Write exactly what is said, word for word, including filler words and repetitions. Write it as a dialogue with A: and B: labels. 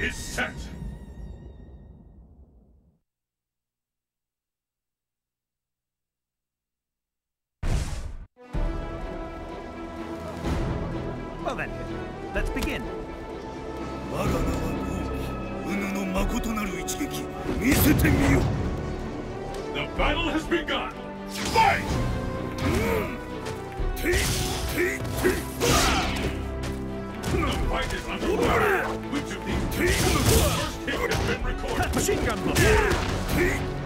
A: is set!
B: Well then, let's begin.
A: The battle has begun! Fight! The fight is underway! Which of these teams? The first hit has been recorded!
B: Machine gun block!